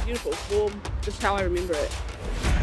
beautiful. It's warm, just how I remember it.